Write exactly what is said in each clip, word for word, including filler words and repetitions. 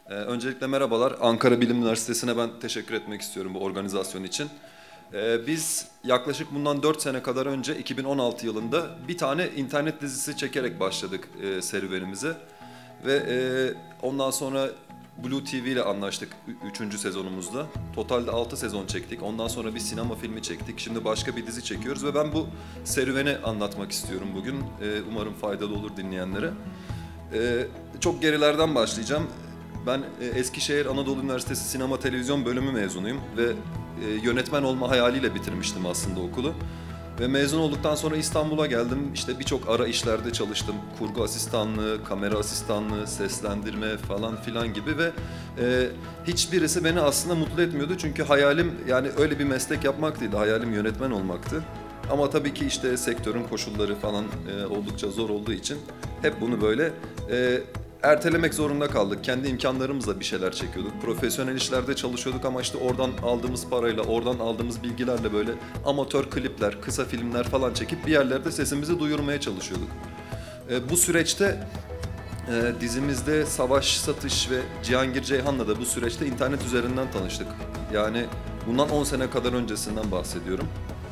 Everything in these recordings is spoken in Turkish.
Ee, öncelikle merhabalar. Ankara Bilim Üniversitesi'ne ben teşekkür etmek istiyorum bu organizasyon için. Ee, biz yaklaşık bundan dört sene kadar önce iki bin on altı yılında bir tane internet dizisi çekerek başladık e, serüvenimize. Ve e, ondan sonra Blue T V ile anlaştık üçüncü sezonumuzda. Totalde altı sezon çektik. Ondan sonra bir sinema filmi çektik. Şimdi başka bir dizi çekiyoruz ve ben bu serüveni anlatmak istiyorum bugün. Ee, umarım faydalı olur dinleyenlere. Ee, çok gerilerden başlayacağım. Ben e, Eskişehir Anadolu Üniversitesi Sinema Televizyon bölümü mezunuyum ve e, yönetmen olma hayaliyle bitirmiştim aslında okulu. Ve mezun olduktan sonra İstanbul'a geldim. İşte birçok ara işlerde çalıştım. Kurgu asistanlığı, kamera asistanlığı, seslendirme falan filan gibi ve e, hiçbirisi beni aslında mutlu etmiyordu. Çünkü hayalim yani öyle bir meslek yapmak değildi. Hayalim yönetmen olmaktı. Ama tabii ki işte sektörün koşulları falan e, oldukça zor olduğu için hep bunu böyle e, ertelemek zorunda kaldık. Kendi imkanlarımızla bir şeyler çekiyorduk. Profesyonel işlerde çalışıyorduk ama işte oradan aldığımız parayla, oradan aldığımız bilgilerle böyle amatör klipler, kısa filmler falan çekip bir yerlerde sesimizi duyurmaya çalışıyorduk. E, bu süreçte e, dizimizde Savaş Satış ve Cihangir Ceyhan'la da bu süreçte internet üzerinden tanıştık. Yani bundan on sene kadar öncesinden bahsediyorum.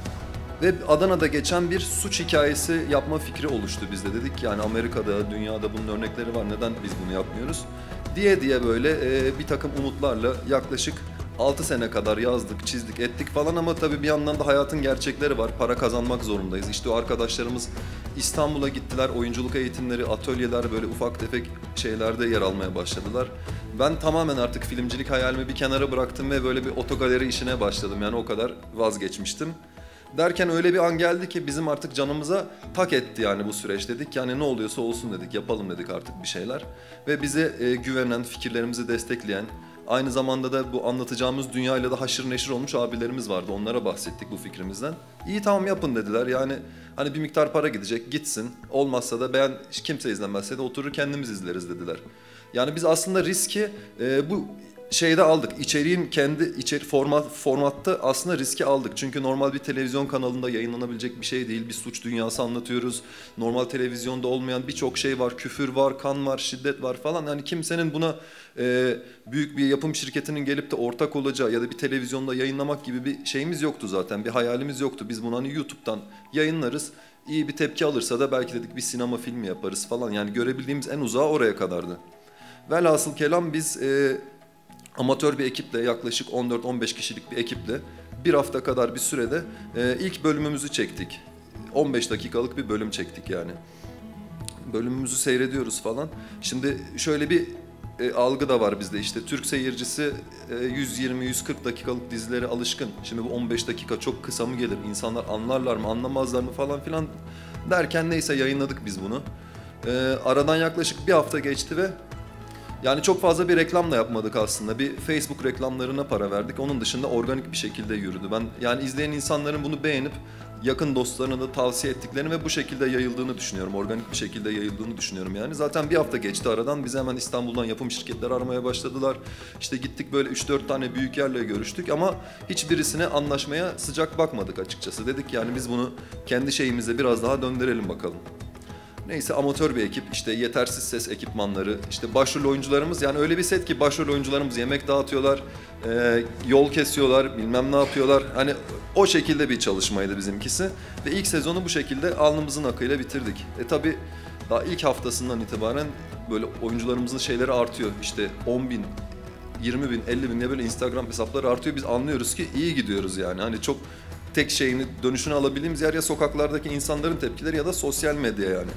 Ve Adana'da geçen bir suç hikayesi yapma fikri oluştu bizde. Dedik yani Amerika'da, dünyada bunun örnekleri var. Neden biz bunu yapmıyoruz? Diye diye böyle e, bir takım umutlarla yaklaşık altı sene kadar yazdık, çizdik, ettik falan ama tabii bir yandan da hayatın gerçekleri var. Para kazanmak zorundayız. İşte o arkadaşlarımız İstanbul'a gittiler. Oyunculuk eğitimleri, atölyeler böyle ufak tefek şeylerde yer almaya başladılar. Ben tamamen artık filmcilik hayalimi bir kenara bıraktım ve böyle bir otogaleri işine başladım. Yani o kadar vazgeçmiştim. Derken öyle bir an geldi ki bizim artık canımıza tak etti yani bu süreç dedik. Yani ne oluyorsa olsun dedik, yapalım dedik artık bir şeyler. Ve bize e, güvenen, fikirlerimizi destekleyen, aynı zamanda da bu anlatacağımız dünyayla da haşır neşir olmuş abilerimiz vardı. Onlara bahsettik bu fikrimizden. İyi tamam yapın dediler yani hani bir miktar para gidecek gitsin. Olmazsa da beğen kimse izlemezse de oturur kendimiz izleriz dediler. Yani biz aslında riski e, bu şeyde aldık. İçeriğin kendi içeri format formatta aslında riski aldık. Çünkü normal bir televizyon kanalında yayınlanabilecek bir şey değil. Bir suç dünyası anlatıyoruz. Normal televizyonda olmayan birçok şey var. Küfür var, kan var, şiddet var falan. Yani kimsenin buna e, büyük bir yapım şirketinin gelip de ortak olacağı ya da bir televizyonda yayınlamak gibi bir şeyimiz yoktu zaten. Bir hayalimiz yoktu. Biz bunu hani YouTube'dan yayınlarız. İyi bir tepki alırsa da belki dedik bir sinema filmi yaparız falan. Yani görebildiğimiz en uzağı oraya kadardı. Velhasıl kelam biz e, amatör bir ekiple yaklaşık on dört on beş kişilik bir ekiple bir hafta kadar bir sürede e, ilk bölümümüzü çektik. on beş dakikalık bir bölüm çektik yani. Bölümümüzü seyrediyoruz falan. Şimdi şöyle bir e, algı da var bizde işte Türk seyircisi e, yüz yirmi yüz kırk dakikalık dizilere alışkın. Şimdi bu on beş dakika çok kısa mı gelir? İnsanlar anlarlar mı anlamazlar mı falan filan derken neyse yayınladık biz bunu. E, aradan yaklaşık bir hafta geçti ve yani çok fazla bir reklam da yapmadık aslında. Bir Facebook reklamlarına para verdik. Onun dışında organik bir şekilde yürüdü. Ben yani izleyen insanların bunu beğenip yakın dostlarına da tavsiye ettiklerini ve bu şekilde yayıldığını düşünüyorum. Organik bir şekilde yayıldığını düşünüyorum yani. Zaten bir hafta geçti aradan. Biz hemen İstanbul'dan yapım şirketleri aramaya başladılar. İşte gittik böyle üç dört tane büyük yerle görüştük ama hiçbirisine anlaşmaya sıcak bakmadık açıkçası. Dedik yani biz bunu kendi şeyimize biraz daha döndürelim bakalım. Neyse amatör bir ekip, işte yetersiz ses ekipmanları, işte başrol oyuncularımız yani öyle bir set ki başrol oyuncularımız yemek dağıtıyorlar, e, yol kesiyorlar, bilmem ne yapıyorlar. Hani o şekilde bir çalışmaydı bizimkisi ve ilk sezonu bu şekilde alnımızın akıyla bitirdik. E tabi daha ilk haftasından itibaren böyle oyuncularımızın şeyleri artıyor. İşte on bin, yirmi bin, elli bin diye böyle Instagram hesapları artıyor. Biz anlıyoruz ki iyi gidiyoruz yani. Hani çok tek şeyini, dönüşünü alabildiğimiz yer ya sokaklardaki insanların tepkileri ya da sosyal medya yani.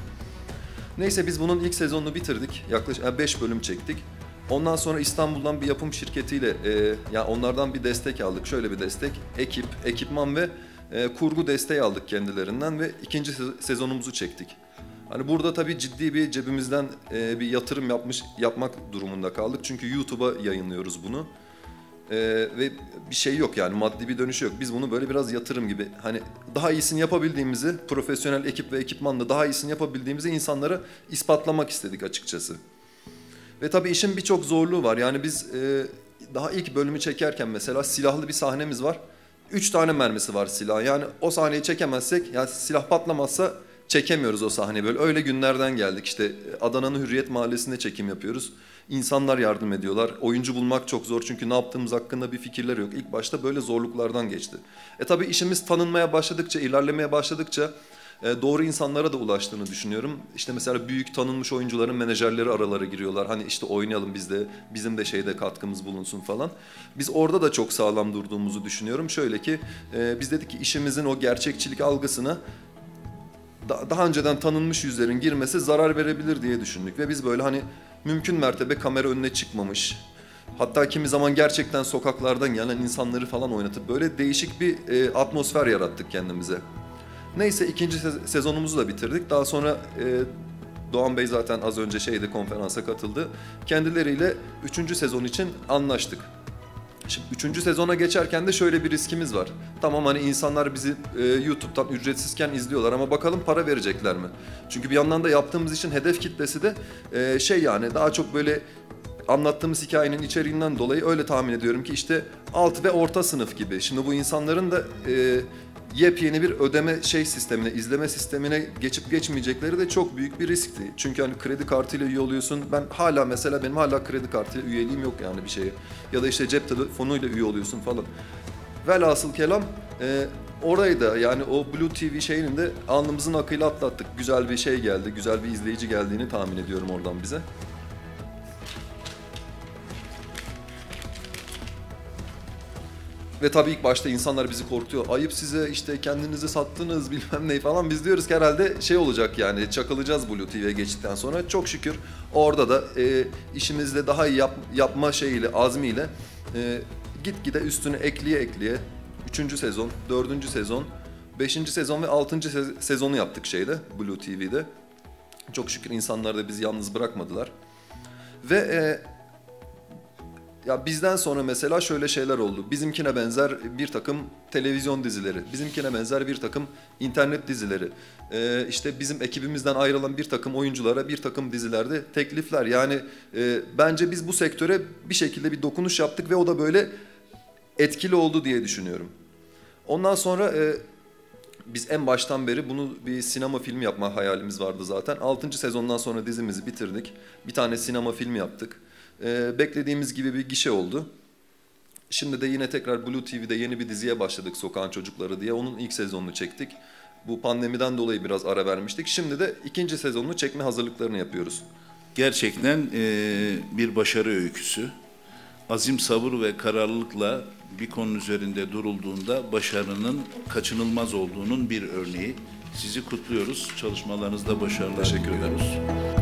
Neyse biz bunun ilk sezonunu bitirdik. Yaklaşık beş bölüm çektik. Ondan sonra İstanbul'dan bir yapım şirketiyle e, yani onlardan bir destek aldık. Şöyle bir destek. Ekip, ekipman ve e, kurgu desteği aldık kendilerinden ve ikinci sezonumuzu çektik. Hani burada tabii ciddi bir cebimizden e, bir yatırım yapmış yapmak durumunda kaldık. Çünkü YouTube'a yayınlıyoruz bunu. Ee, ve bir şey yok yani maddi bir dönüşü yok. Biz bunu böyle biraz yatırım gibi hani daha iyisini yapabildiğimizi profesyonel ekip ve ekipmanla daha iyisini yapabildiğimizi insanlara ispatlamak istedik açıkçası. Ve tabii işin birçok zorluğu var. Yani biz e, daha ilk bölümü çekerken mesela silahlı bir sahnemiz var. Üç tane mermisi var silah. Yani o sahneyi çekemezsek yani silah patlamazsa çekemiyoruz o sahneyi böyle. Öyle günlerden geldik işte Adana'nın Hürriyet Mahallesi'nde çekim yapıyoruz. İnsanlar yardım ediyorlar. Oyuncu bulmak çok zor çünkü ne yaptığımız hakkında bir fikirler yok. İlk başta böyle zorluklardan geçti. E tabii işimiz tanınmaya başladıkça, ilerlemeye başladıkça e, doğru insanlara da ulaştığını düşünüyorum. İşte mesela büyük tanınmış oyuncuların menajerleri aralara giriyorlar. Hani işte oynayalım biz de, bizim de şeyde katkımız bulunsun falan. Biz orada da çok sağlam durduğumuzu düşünüyorum. Şöyle ki e, biz dedik ki işimizin o gerçekçilik algısına daha önceden tanınmış yüzlerin girmesi zarar verebilir diye düşündük. Ve biz böyle hani mümkün mertebe kamera önüne çıkmamış, hatta kimi zaman gerçekten sokaklardan gelen insanları falan oynatıp böyle değişik bir e, atmosfer yarattık kendimize. Neyse ikinci sezonumuzu da bitirdik. Daha sonra e, Doğan Bey zaten az önce şeyde konferansa katıldı. Kendileriyle üçüncü sezon için anlaştık. Şimdi üçüncü sezona geçerken de şöyle bir riskimiz var. Tamam hani insanlar bizi e, YouTube'dan ücretsizken izliyorlar ama bakalım para verecekler mi? Çünkü bir yandan da yaptığımız için hedef kitlesi de e, şey yani daha çok böyle anlattığımız hikayenin içeriğinden dolayı öyle tahmin ediyorum ki işte alt ve orta sınıf gibi. Şimdi bu insanların da e, yepyeni bir ödeme şey sistemine, izleme sistemine geçip geçmeyecekleri de çok büyük bir riskti. Çünkü hani kredi kartıyla üye oluyorsun. Ben hala mesela benim hala kredi kartıyla üyeliğim yok yani bir şeye. Ya da işte cep telefonuyla üye oluyorsun falan. Velhasıl kelam e, orayı da yani o Blue T V şeyinin de alnımızın akıyla atlattık. Güzel bir şey geldi, güzel bir izleyici geldiğini tahmin ediyorum oradan bize. Ve tabii ilk başta insanlar bizi korkutuyor. Ayıp size işte kendinizi sattınız bilmem ne falan. Biz diyoruz ki herhalde şey olacak yani çakılacağız Blue T V'ye geçtikten sonra. Çok şükür orada da e, işimizde daha iyi yap, yapma şeyiyle, azmiyle e, gitgide üstüne ekleye ekleye üçüncü sezon, dördüncü sezon, beşinci sezon ve altıncı sezonu yaptık şeyde Blue T V'de. Çok şükür insanlar da bizi yalnız bırakmadılar. Ve e, ya bizden sonra mesela şöyle şeyler oldu. Bizimkine benzer bir takım televizyon dizileri, bizimkine benzer bir takım internet dizileri, ee, işte bizim ekibimizden ayrılan bir takım oyunculara bir takım dizilerde teklifler. Yani e, bence biz bu sektöre bir şekilde bir dokunuş yaptık ve o da böyle etkili oldu diye düşünüyorum. Ondan sonra e, biz en baştan beri bunu bir sinema filmi yapma hayalimiz vardı zaten. Altıncı sezondan sonra dizimizi bitirdik. Bir tane sinema filmi yaptık. Ee, beklediğimiz gibi bir gişe oldu. Şimdi de yine tekrar Blue T V'de yeni bir diziye başladık Sokağın Çocukları diye. Onun ilk sezonunu çektik. Bu pandemiden dolayı biraz ara vermiştik. Şimdi de ikinci sezonunu çekme hazırlıklarını yapıyoruz. Gerçekten e, bir başarı öyküsü. Azim, sabır ve kararlılıkla bir konu üzerinde durulduğunda başarının kaçınılmaz olduğunun bir örneği. Sizi kutluyoruz. Çalışmalarınızda başarılar Teşekkür ederim. diliyoruz.